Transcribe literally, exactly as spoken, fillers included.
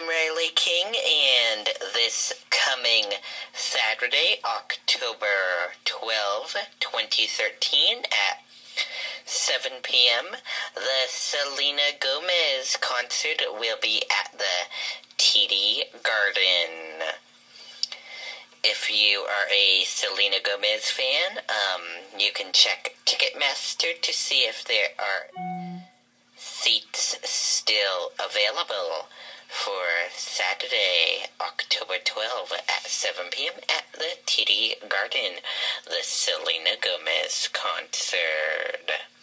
I'm Riley King, and this coming Saturday, October twelfth, twenty thirteen, at seven p.m., the Selena Gomez concert will be at the T D Garden. If you are a Selena Gomez fan, um, you can check Ticketmaster to see if there are seats still available for Saturday, October twelfth at seven p.m. at the T D Garden, the Selena Gomez concert.